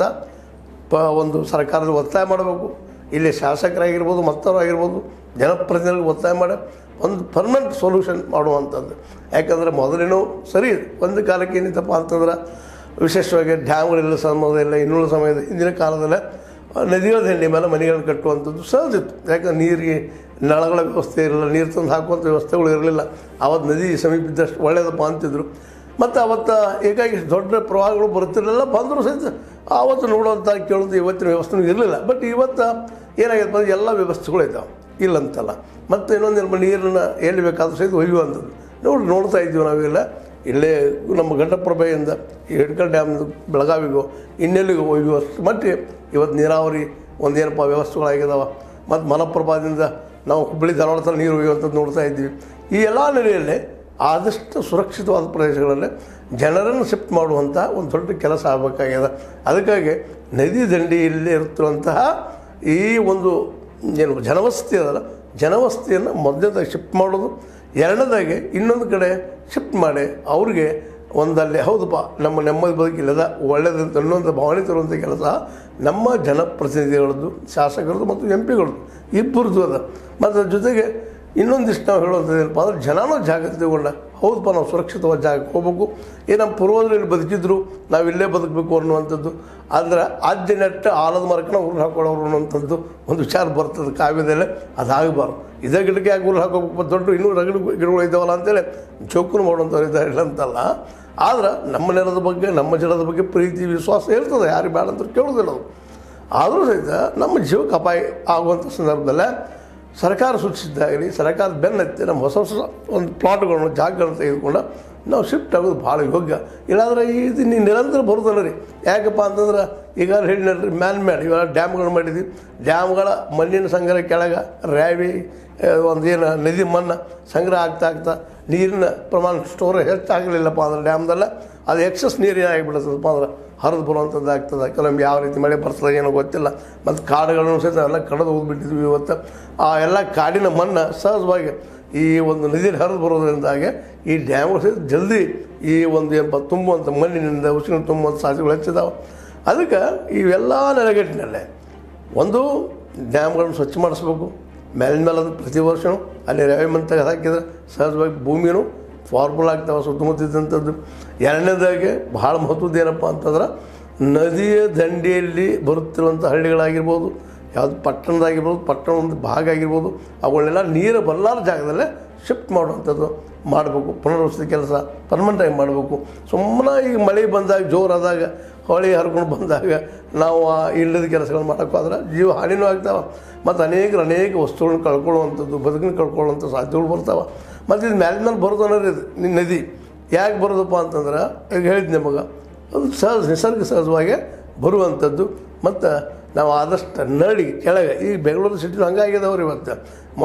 ಒಂದು ಸರ್ಕಾರದ ಒತ್ತಾಯ ಮಾಡಬೇಕು. ಇಲ್ಲಿ ಶಾಸಕರಾಗಿರ್ಬೋದು ಮತ್ತವರಾಗಿರ್ಬೋದು ಜನಪ್ರತಿನಿಧಿಗಳಿಗೆ ಒತ್ತಾಯ ಮಾಡಿ ಒಂದು ಪರ್ಮನೆಂಟ್ ಸೊಲ್ಯೂಷನ್ ಮಾಡುವಂಥದ್ದು. ಯಾಕಂದರೆ ಮೊದಲೇನೋ ಸರಿ ಒಂದು ಕಾಲಕ್ಕೆ ಏನಿತ್ತಪ್ಪ ಅಂತಂದ್ರೆ ವಿಶೇಷವಾಗಿ ಡ್ಯಾಮ್ಗಳಿಲ್ಲ ಸಮಯದಲ್ಲ, ಇನ್ನುಳಿದ ಸಮಯದ ಹಿಂದಿನ ಕಾಲದಲ್ಲೇ ನದಿಯ ದಂಡೆ ಮೇಲೆ ಮನೆಗಳನ್ನು ಕಟ್ಟುವಂಥದ್ದು ಸಹಜ ಇತ್ತು. ಯಾಕಂದ್ರೆ ನೀರಿಗೆ ನಳಗಳ ವ್ಯವಸ್ಥೆ ಇರಲಿಲ್ಲ, ನೀರು ತಂದು ಹಾಕುವಂಥ ವ್ಯವಸ್ಥೆಗಳು ಇರಲಿಲ್ಲ. ಆವತ್ತು ನದಿ ಸಮೀಪ ಇದ್ದಷ್ಟು ಒಳ್ಳೆಯದಪ್ಪ ಅಂತಿದ್ರು. ಮತ್ತು ಅವತ್ತು ಏಕಾಗಿ ದೊಡ್ಡ ಪ್ರವಾಹಗಳು ಬರ್ತಿರಲಿಲ್ಲ, ಬಂದರೂ ಸಹಿತ ಆವತ್ತು ನೋಡುವಂಥ ಕೇಳೋದು ಇವತ್ತಿನ ವ್ಯವಸ್ಥೆನೂ ಇರಲಿಲ್ಲ. ಬಟ್ ಇವತ್ತು ಏನಾಗಿತ್ತು ಅಂದರೆ ಎಲ್ಲ ವ್ಯವಸ್ಥೆಗಳು ಇದ್ದಾವೆ, ಇಲ್ಲಂತಲ್ಲ. ಮತ್ತು ಇನ್ನೊಂದು ನಮ್ಮ ನೀರನ್ನು ಎಲ್ಲಿ ಬೇಕಾದರೂ ಸಹಿತ ಒಯ್ಯುವಂಥದ್ದು ನೋಡ್ತಾ ಇದ್ದೀವಿ ನಾವೆಲ್ಲ. ಇಲ್ಲೇ ನಮ್ಮ ಘಟಪ್ರಭೆಯಿಂದ ಈ ಹಿಡ್ಕಲ್ ಡ್ಯಾಮ್ದು ಬೆಳಗಾವಿಗೋ ಇನ್ನೆಲ್ಲಿಗೋ ಒಯ್ಯುವಷ್ಟು ಮಟ್ಟಿಗೆ ಇವತ್ತು ನೀರಾವರಿ ಒಂದೇನಪ್ಪ ವ್ಯವಸ್ಥೆಗಳಾಗಿದ್ದಾವೆ. ಮತ್ತು ಮಲಪ್ರಭಾದಿಂದ ನಾವು ಹುಬ್ಬಳ್ಳಿ ಧಾರವಾಡ ಥರ ನೀರು ಒಯ್ಯುವಂಥದ್ದು ನೋಡ್ತಾ ಇದ್ದೀವಿ. ಈ ಎಲ್ಲ ನೆಲೆಯಲ್ಲೇ ಆದಷ್ಟು ಸುರಕ್ಷಿತವಾದ ಪ್ರದೇಶಗಳಲ್ಲಿ ಜನರನ್ನು ಶಿಫ್ಟ್ ಮಾಡುವಂಥ ಒಂದು ದೊಡ್ಡ ಕೆಲಸ ಆಗಬೇಕಾಗಿದೆ. ಅದಕ್ಕಾಗಿ ನದಿ ದಂಡೆಯಲ್ಲಿ ಇರುತ್ತಿರುವಂತಹ ಈ ಒಂದು ಏನು ಜನವಸತಿ ಅದಲ್ಲ, ಜನವಸತಿಯನ್ನು ಮೊದಲನೇದಾಗಿ ಶಿಫ್ಟ್ ಮಾಡೋದು, ಎರಡನೇದಾಗಿ ಇನ್ನೊಂದು ಕಡೆ ಶಿಫ್ಟ್ ಮಾಡಿ ಅವ್ರಿಗೆ ಒಂದಲ್ಲಿ ಹೌದಪ್ಪ ನಮ್ಮ ನೆಮ್ಮದಿ ಬದುಕಿಲ್ಲದ ಒಳ್ಳೆಯದಂತ ಅನ್ನುವಂಥ ಭಾವನೆ ತರುವಂಥ ಕೆಲಸ ನಮ್ಮ ಜನಪ್ರತಿನಿಧಿಗಳದ್ದು, ಶಾಸಕರದ್ದು ಮತ್ತು MP ಗಳದ್ದು ಇಬ್ಬರದ್ದು ಅದ. ಮತ್ತು ಅದ್ರ ಜೊತೆಗೆ ಇನ್ನೊಂದಿಷ್ಟು ನಾವು ಹೇಳುವಂಥದ್ದು ಏನಪ್ಪ ಅಂದ್ರೆ ಜನನೂ ಜಾಗ್ರತೆ ತಗೊಂಡ ಹೌದಪ್ಪ ನಾವು ಸುರಕ್ಷಿತವಾದ ಜಾಗಕ್ಕೆ ಹೋಗ್ಬೇಕು. ನಮ್ಮ ಪೂರ್ವಜರಲ್ಲಿ ಬದುಕಿದ್ರು ನಾವು ಇಲ್ಲೇ ಬದುಕಬೇಕು ಅನ್ನುವಂಥದ್ದು. ಆದರೆ ಆದ್ಯ ನೆಟ್ಟ ಆಲದ ಮರಕ್ಕೆ ನಾವು ಊರು ಹಾಕೊಳ್ಳೋರು ಅನ್ನುವಂಥದ್ದು ಒಂದು ವಿಚಾರ ಬರ್ತದೆ ಕಾವ್ಯದಲ್ಲೇ. ಅದಾಗಬಾರ್ದು. ಇದೇ ಗಿಡಕ್ಕೆ ಯಾಕೆ ಊರು ಹಾಕೋಬೇಕು, ದೊಡ್ಡ ಇನ್ನೂ ರಗಡು ಗಿಡಗಳು ಇದ್ದಾವಲ್ಲ ಅಂತೇಳಿ ಜೋಕನ್ನು ಮಾಡುವಂಥವ್ರು ಇದ್ದಾರೆ, ಇಲ್ಲ ಅಂತಲ್ಲ. ಆದ್ರೆ ನಮ್ಮ ನೆಲದ ಬಗ್ಗೆ ನಮ್ಮ ಜನದ ಬಗ್ಗೆ ಪ್ರೀತಿ ವಿಶ್ವಾಸ ಇರ್ತದೆ, ಯಾರಿಗೆ ಬೇಡ ಅಂತ ಕೇಳೋದಿಲ್ಲ ಅದು. ಆದರೂ ಸಹಿತ ನಮ್ಮ ಜೀವಕ್ಕೆ ಅಪಾಯ ಆಗುವಂಥ ಸಂದರ್ಭದಲ್ಲೇ ಸರ್ಕಾರ ಸೂಚಿಸಿದ್ದಾಗಲಿ ಸರ್ಕಾರದ ಬೆನ್ನತ್ತಿ ನಮ್ಮ ಹೊಸ ಹೊಸ ಒಂದು ಪ್ಲಾಟ್ಗಳನ್ನು ಜಾಗಗಳನ್ನು ತೆಗೆದುಕೊಂಡು ನಾವು ಶಿಫ್ಟ್ ಆಗೋದು ಭಾಳ ಯೋಗ್ಯ. ಇಲ್ಲಾಂದ್ರೆ ಇದು ನೀವು ನಿರಂತರ ಬರೋದಲ್ಲ ರೀ. ಯಾಕಪ್ಪ ಅಂತಂದ್ರೆ ಈಗ ಹೇಳಿ ನೋಡ್ರಿ ಮ್ಯಾನ್ ಇವೆಲ್ಲ ಡ್ಯಾಮ್ಗಳು ಮಾಡಿದ್ವಿ. ಡ್ಯಾಮ್ಗಳ ಮಣ್ಣಿನ ಸಂಗ್ರಹ ಕೆಳಗೆ ರ್ಯಾವಿ ಒಂದೇನು ನದಿ ಮಣ್ಣು ಸಂಗ್ರಹ ಆಗ್ತಾ ನೀರಿನ ಪ್ರಮಾಣ ಸ್ಟೋರ್ ಹೆಚ್ಚಾಗಲಿಲ್ಲಪ್ಪ ಅಂದ್ರೆ ಡ್ಯಾಮ್ದಲ್ಲ ಅದು ಎಕ್ಸಸ್ ನೀರು ಏನಾಗಿಬಿಡ್ತದಪ್ಪ ಅಂದ್ರೆ ಹರಿದು ಬರುವಂಥದ್ದು ಆಗ್ತದೆ. ಕೆಲವೊಮ್ಮೆ ಯಾವ ರೀತಿ ಮಳೆ ಬರ್ತದೆ ಏನೋ ಗೊತ್ತಿಲ್ಲ. ಮತ್ತು ಕಾಡುಗಳನ್ನು ಸಹಿತ ಎಲ್ಲ ಕಡಿದು ಹೋಗ್ಬಿಟ್ಟಿದ್ವಿ. ಇವತ್ತು ಆ ಎಲ್ಲ ಕಾಡಿನ ಮಣ್ಣು ಸಹಜವಾಗಿ ಈ ಒಂದು ನದಿಯಲ್ಲಿ ಹರಿದು ಬರೋದ್ರಿಂದಾಗಿ ಈ ಡ್ಯಾಮ್ಗಳು ಸಹಿತ ಜಲ್ದಿ ಈ ಒಂದು ತುಂಬುವಂಥ ಮಣ್ಣಿನಿಂದ ಉಸಿರು ತುಂಬುವಂಥ ಸಾಧ್ಯತೆಗಳು ಹೆಚ್ಚಿದಾವೆ. ಅದಕ್ಕೆ ಇವೆಲ್ಲ ನೆಲೆಗಟ್ಟಿನಲ್ಲೇ ಒಂದು ಡ್ಯಾಮ್ಗಳನ್ನು ಸ್ವಚ್ಛ ಮಾಡಿಸ್ಬೇಕು. ಮೇಲಿನ ಮೇಲೆ ಅದು ಪ್ರತಿ ವರ್ಷವೂ ಅಲ್ಲಿ ರೆವಿಮೆಂಟ್ ತೆಗೆದು ಹಾಕಿದ್ರೆ ಸಹಜವಾಗಿ ಭೂಮಿಯೂ ಫಾರ್ಮುಲ್ ಆಗ್ತಾವೆ ಸುತ್ತಮುತ್ತಿದ್ದಂಥದ್ದು. ಎರಡನೇದಾಗಿ ಭಾಳ ಮಹತ್ವದ್ದು ಏನಪ್ಪ ಅಂತಂದ್ರೆ ನದಿಯ ದಂಡೆಯಲ್ಲಿ ಬರುತ್ತಿರುವಂಥ ಹಳ್ಳಿಗಳಾಗಿರ್ಬೋದು, ಯಾವುದು ಪಟ್ಟಣದಾಗಿರ್ಬೋದು, ಪಟ್ಟಣ ಒಂದು ಭಾಗ ಆಗಿರ್ಬೋದು, ಅವುಗಳನ್ನೆಲ್ಲ ನೀರು ಬರಲಾರ ಜಾಗದಲ್ಲೇ ಶಿಫ್ಟ್ ಮಾಡುವಂಥದ್ದು ಮಾಡಬೇಕು. ಪುನರ್ವಸತಿ ಕೆಲಸ ಪರ್ಮನೆಂಟಾಗಿ ಮಾಡಬೇಕು. ಸುಮ್ಮನೆ ಈಗ ಮಳೆ ಬಂದಾಗ ಜೋರಾದಾಗ ಹೊಳೆ ಹರ್ಕೊಂಡು ಬಂದಾಗ ನಾವು ಇಲ್ಲದ ಕೆಲಸಗಳು ಮಾಡೋಕ್ಕಾದ್ರೆ ಜೀವ ಹಾನಿನೂ ಆಗ್ತಾವೆ. ಮತ್ತು ಅನೇಕ ವಸ್ತುಗಳನ್ನ ಕಳ್ಕೊಳ್ಳುವಂಥದ್ದು, ಬದುಕನ್ನು ಕಳ್ಕೊಳ್ಳುವಂಥ ಸಾಧ್ಯತೆಗಳು ಬರ್ತಾವೆ. ಮತ್ತು ಇದು ಮೇಲೆ ಬರೋದು ಅನ್ನೋದು ಇದು ನದಿ ಯಾಕೆ ಬರೋದಪ್ಪ ಅಂತಂದ್ರೆ ಈಗ ಹೇಳಿದ್ದು ನಿಮಗೆ ಅದು ನಿಸರ್ಗ ಸಹಜವಾಗಿ ಬರುವಂಥದ್ದು. ಮತ್ತು ನಾವು ಆದಷ್ಟು ನಡಿ ಕೆಳಗೆ ಈ ಬೆಂಗಳೂರು ಸಿಟಿಲಿ ಹಂಗಾಗಿದ್ದಾವ್ರಿ. ಇವತ್ತು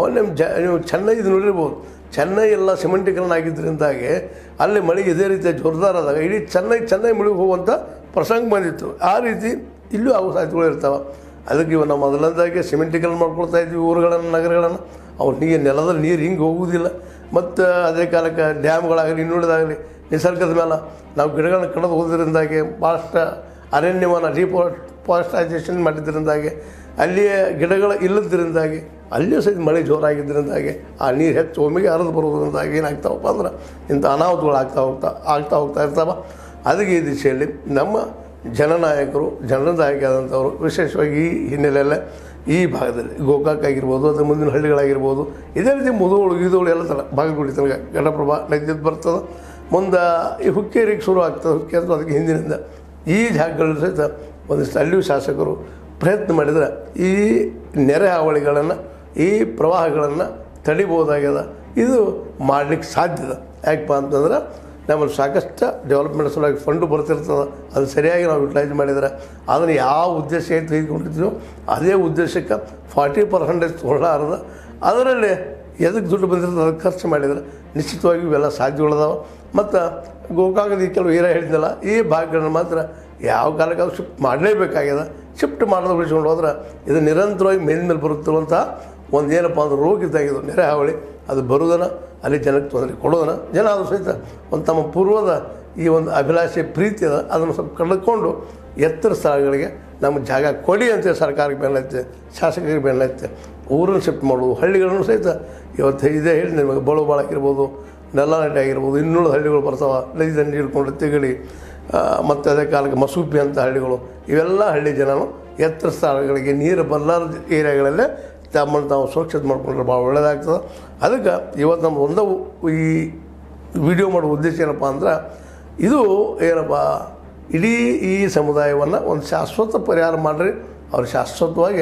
ನೀವು ಚೆನ್ನೈದು ನೋಡಿರ್ಬೋದು. ಚೆನ್ನೈ ಎಲ್ಲ ಸಿಮೆಂಟೀಕರಣ ಆಗಿದ್ದರಿಂದಾಗಿ ಅಲ್ಲಿ ಮಳೆಗೆ ಇದೇ ರೀತಿಯ ಜೋರ್ದಾರಾದಾಗ ಇಡೀ ಚೆನ್ನೈ ಮುಳುಗಿ ಹೋಗುವಂಥ ಪ್ರಸಂಗ ಬಂದಿತ್ತು. ಆ ರೀತಿ ಇಲ್ಲೂ ಆಗೋ ಸಾಧ್ಯತೆಗಳು ಇರ್ತಾವೆ. ಅದಕ್ಕೆ ಇವು ನಾವು ಮೊದಲನೇದಾಗಿ ಸಿಮೆಂಟೀಕರಣ ಮಾಡ್ಕೊಳ್ತಾ ಇದ್ವಿ ಊರುಗಳನ್ನು, ನಗರಗಳನ್ನು. ಅವ್ರು ನೆಲದಲ್ಲಿ ನೀರು ಹಿಂಗೆ ಹೋಗುವುದಿಲ್ಲ. ಮತ್ತು ಅದೇ ಕಾಲಕ್ಕೆ ಡ್ಯಾಮ್ಗಳಾಗಲಿ ಇನ್ನುಳಿದಾಗಲಿ ನಿಸರ್ಗದ ಮೇಲೆ ನಾವು ಗಿಡಗಳನ್ನ ಕಡಿದು ಹೋದ್ರಿಂದಾಗಿ ಭಾಳಷ್ಟು ಅರಣ್ಯವನ್ನು ಡಿಫಾರೆಸ್ಟೈಸೇಷನ್ ಮಾಡಿದ್ದರಿಂದಾಗಿ ಅಲ್ಲಿಯೇ ಗಿಡಗಳು ಇಲ್ಲದ್ರಿಂದಾಗಿ ಅಲ್ಲಿಯೂ ಸಹಿತ ಮಳೆ ಜೋರಾಗಿದ್ದರಿಂದಾಗಿ ಆ ನೀರು ಹೆಚ್ಚು ಒಮ್ಮೆಗೆ ಹರಿದು ಬರೋದ್ರಿಂದಾಗಿ ಏನಾಗ್ತಾವಪ್ಪ ಅಂದ್ರೆ ಇಂಥ ಅನಾಹುತಗಳು ಆಗ್ತಾ ಹೋಗ್ತಾ ಇರ್ತಾವೆ. ಅದಕ್ಕೆ ಈ ದಿಶೆಯಲ್ಲಿ ನಮ್ಮ ಜನನಾಯಕರು ಜನನಾಯಕರಾದಂಥವರು ವಿಶೇಷವಾಗಿ ಈ ಹಿನ್ನೆಲೆಯಲ್ಲೇ ಈ ಭಾಗದಲ್ಲಿ ಗೋಕಾಕ್ ಆಗಿರ್ಬೋದು, ಅದು ಮುಂದಿನ ಹಳ್ಳಿಗಳಾಗಿರ್ಬೋದು, ಇದೇ ರೀತಿ ಮುದುಗಳು ಎಲ್ಲ ಥರ ಬಾಗಲಕೋಟೆ ತನಕ ಘಟಪ್ರಭಾ ನದಿದ್ದು ಬರ್ತದೆ. ಮುಂದೆ ಈ ಹುಕ್ಕೇರಿಗೆ ಶುರು ಆಗ್ತದೆ. ಹುಕ್ಕೇರಿ ಅದಕ್ಕೆ ಹಿಂದಿನಿಂದ ಈ ಜಾಗಗಳಲ್ಲಿ ಸಹಿತ ಒಂದಿಷ್ಟು ಅಲ್ಲಿಯೂ ಶಾಸಕರು ಪ್ರಯತ್ನ ಮಾಡಿದರೆ ಈ ನೆರೆ ಹಾವಳಿಗಳನ್ನು, ಈ ಪ್ರವಾಹಗಳನ್ನು ತಡಿಬೋದಾಗ್ಯದ. ಇದು ಮಾಡಲಿಕ್ಕೆ ಸಾಧ್ಯದ. ಯಾಕಪ್ಪ ಅಂತಂದ್ರೆ ನಮ್ಮಲ್ಲಿ ಸಾಕಷ್ಟು ಡೆವಲಪ್ಮೆಂಟ್ ಸಲುವಾಗಿ ಫಂಡು ಬರ್ತಿರ್ತದೆ. ಅದು ಸರಿಯಾಗಿ ನಾವು ಯುಟಿಲೈಸ್ ಮಾಡಿದರೆ ಅದನ್ನು ಯಾವ ಉದ್ದೇಶ ಏನು ತೆಗೆದುಕೊಂಡಿರ್ತೀವೋ ಅದೇ ಉದ್ದೇಶಕ್ಕೆ 40% ತೊಗೊಳ್ಳಾರ್ದ ಅದರಲ್ಲಿ ಎದಕ್ಕೆ ದುಡ್ಡು ಬಂದಿರ್ತದೆ ಅದಕ್ಕೆ ಖರ್ಚು ಮಾಡಿದರೆ ನಿಶ್ಚಿತವಾಗಿ ಇವೆಲ್ಲ ಸಾಧ್ಯಗಳದಾವೆ. ಮತ್ತು ಗೋಕಾಕದ ಈ ಕೆಲವು ಏರಿಯಾ ಹೇಳಿದ್ನಲ್ಲ, ಈ ಭಾಗಗಳನ್ನ ಮಾತ್ರ ಯಾವ ಕಾಲಕ್ಕೆ ಅದು ಶಿಫ್ಟ್ ಮಾಡಲೇಬೇಕಾಗ್ಯದ. ಶಿಫ್ಟ್ ಮಾಡೋದು ಬಿಡಿಸ್ಕೊಂಡು ಹೋದ್ರೆ ಇದು ನಿರಂತರವಾಗಿ ಮೇಲಿನ ಬರುತ್ತಿರುವಂಥ ಒಂದು ಏನಪ್ಪ ಅಂದ್ರೆ ರೋಗ ಇದ್ದಾಗಿದ್ದು ನೆರೆ ಹಾವಳಿ. ಅದು ಬರೋದನ್ನು ಅಲ್ಲಿ ಜನಕ್ಕೆ ತೊಂದರೆ ಕೊಡೋದನ್ನು ಜನ ಅದು ಸಹಿತ ಒಂದು ತಮ್ಮ ಪೂರ್ವದ ಈ ಒಂದು ಅಭಿಲಾಷೆ ಪ್ರೀತಿ ಅದ ಅದನ್ನು ಸ್ವಲ್ಪ ಕಳೆದುಕೊಂಡು ಎತ್ತರ ಸ್ಥಳಗಳಿಗೆ ನಮ್ಮ ಜಾಗ ಕೊಡಿ ಅಂತೇಳಿ ಸರ್ಕಾರಕ್ಕೆ ಬೆನ್ನೈತೆ, ಶಾಸಕರಿಗೆ ಬೆನ್ನೈತೆ. ಊರನ್ನು ಶಿಫ್ಟ್ ಮಾಡೋದು, ಹಳ್ಳಿಗಳನ್ನು ಸಹಿತ ಇವತ್ತು ಇದೇ ಹೇಳಿ ನಿಮಗೆ ಬೋಳುಬಾಳ ಆಗಿರ್ಬೋದು, ನೆಲ್ಲನಟ್ಟಿ ಆಗಿರ್ಬೋದು, ಇನ್ನೂರು ಹಳ್ಳಿಗಳು ಬರ್ತಾವೆ. ನದಿ ದಂಡಿ ಹಿಡ್ಕೊಂಡು ತಿಗಡಿ ಮತ್ತು ಅದೇ ಕಾಲಕ್ಕೆ ಮಸೂಪಿ ಅಂತ ಹಳ್ಳಿಗಳು, ಇವೆಲ್ಲ ಹಳ್ಳಿ ಜನನು ಎತ್ತರ ಸ್ಥಳಗಳಿಗೆ ನೀರು ಬರಲಾರದ ಏರಿಯಾಗಳಲ್ಲೇ ತಮ್ಮನ್ನು ತಾವು ಸುರಕ್ಷಿತ ಮಾಡ್ಕೊಂಡ್ರೆ ಭಾಳ ಒಳ್ಳೆಯದಾಗ್ತದೆ. ಅದಕ್ಕೆ ಇವತ್ತು ನಮ್ಮ ಒಂದು ಈ ವಿಡಿಯೋ ಮಾಡೋ ಉದ್ದೇಶ ಏನಪ್ಪ ಅಂದ್ರೆ ಇದು ಏನಪ್ಪ ಇಡೀ ಈ ಸಮುದಾಯವನ್ನು ಒಂದು ಶಾಶ್ವತ ಪರಿಹಾರ ಮಾಡಿರಿ. ಅವ್ರು ಶಾಶ್ವತವಾಗಿ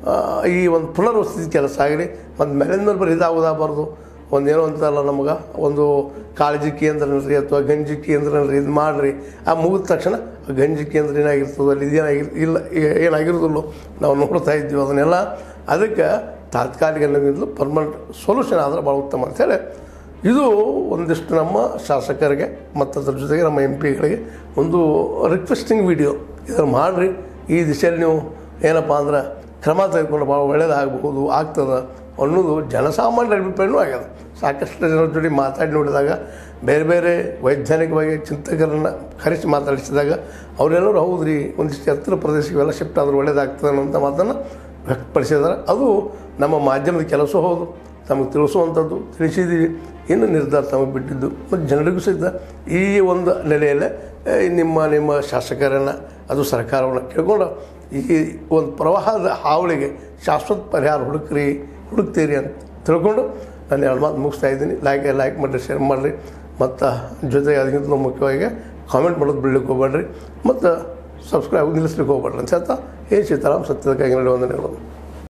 ಈ ಒಂದು ಪುನರ್ವಸತಿ ಕೆಲಸ ಆಗಲಿ. ಮತ್ತು ಮೇಲಿಂದ ಬರೀ ಇದಾಗೋದಾಗಬಾರ್ದು. ಒಂದೇನೋ ಅಂತಲ್ಲ ನಮಗೆ ಒಂದು ಕಾಳಜಿ ಕೇಂದ್ರನರಿ ಅಥವಾ ಗಂಜಿ ಕೇಂದ್ರನರಿ ಇದು ಮಾಡಿರಿ. ಆ ಮುಗಿದ ತಕ್ಷಣ ಗಂಜಿ ಕೇಂದ್ರ ಏನಾಗಿರ್ತದೆ ಅಲ್ಲಿ ಏನಾಗಿರೋದಿಲ್ಲ ನಾವು ನೋಡ್ತಾ ಇದ್ದೀವಿ ಅದನ್ನೆಲ್ಲ. ಅದಕ್ಕೆ ತಾತ್ಕಾಲಿಕ ಅನ್ನೋದಿಲ್ಲ, ಪರ್ಮನೆಂಟ್ ಸೊಲ್ಯೂಷನ್ ಆದರೆ ಭಾಳ ಉತ್ತಮ ಅಂಥೇಳಿ ಇದು ಒಂದಿಷ್ಟು ನಮ್ಮ ಶಾಸಕರಿಗೆ ಮತ್ತು ಅದ್ರ ಜೊತೆಗೆ ನಮ್ಮ MP ಗಳಿಗೆ ಒಂದು ರಿಕ್ವೆಸ್ಟಿಂಗ್ ವಿಡಿಯೋ. ಇದನ್ನು ಮಾಡಿರಿ. ಈ ದಿಶೆಯಲ್ಲಿ ನೀವು ಏನಪ್ಪ ಅಂದ್ರೆ ಕ್ರಮ ತೆಗೆದುಕೊಂಡು ಭಾಳ ಒಳ್ಳೆಯದಾಗಬಹುದು ಆಗ್ತದೆ ಅನ್ನೋದು ಜನಸಾಮಾನ್ಯರ ಅಭಿಪ್ರಾಯವೂ ಆಗ್ಯದ. ಸಾಕಷ್ಟು ಜನರ ಜೊತೆ ಮಾತಾಡಿ ನೋಡಿದಾಗ ಬೇರೆ ಬೇರೆ ವೈಜ್ಞಾನಿಕವಾಗಿ ಚಿಂತಕರನ್ನು ಕರೆಸಿ ಮಾತಾಡಿಸಿದಾಗ ಅವರೆಲ್ಲರೂ ಹೌದ್ರಿ ಒಂದಿಷ್ಟು ಎತ್ತರ ಪ್ರದೇಶಕ್ಕೆಲ್ಲ ಶಿಫ್ಟ್ ಆದರೂ ಒಳ್ಳೆಯದಾಗ್ತದೆ ಅನ್ನೋಂಥ ಮಾತನ್ನು ವ್ಯಕ್ತಪಡಿಸಿದ್ದಾರೆ. ಅದು ನಮ್ಮ ಮಾಧ್ಯಮದ ಕೆಲಸ ಹೌದು, ತಮಗೆ ತಿಳಿಸುವಂಥದ್ದು ತಿಳಿಸಿದ್ದೀವಿ. ಇನ್ನು ನಿರ್ಧಾರ ತಮಗೆ ಬಿಟ್ಟಿದ್ದು ಮತ್ತು ಜನರಿಗೂ ಸಹಿತ ಈ ಒಂದು ನೆಲೆಯಲ್ಲೇ ನಿಮ್ಮ ಶಾಸಕರನ್ನು ಅದು ಸರ್ಕಾರವನ್ನು ಕೇಳ್ಕೊಂಡು ಈ ಒಂದು ಪ್ರವಾಹದ ಹಾವಳಿಗೆ ಶಾಶ್ವತ ಪರಿಹಾರ ಹುಡುಕ್ತೀರಿ ಅಂತ ತಿಳ್ಕೊಂಡು ನಾನು 2 ಮಾತು ಮುಗಿಸ್ತಾ ಇದ್ದೀನಿ. ಲೈಕ್ ಮಾಡಿರಿ, ಶೇರ್ ಮಾಡಿರಿ, ಮತ್ತು ಜೊತೆಗೆ ಅದಕ್ಕಿಂತ ಮುಖ್ಯವಾಗಿ ಕಾಮೆಂಟ್ ಮಾಡೋದು ಬಿಡ್ಲಿಕ್ಕೆ ಹೋಗ್ಬೇಡ್ರಿ, ಮತ್ತು ಸಬ್ಸ್ಕ್ರೈಬ್ ನಿಲ್ಲಿಸ್ಲಿಕ್ಕೆ ಹೋಗ್ಬೇಡ್ರಿ ಅಂತ ಹೇಳ್ತಾ ಸೀತಾರಾಮ್ ಸತ್ಯದ ಕೈಗೆ ವಂದನೆಗಳು.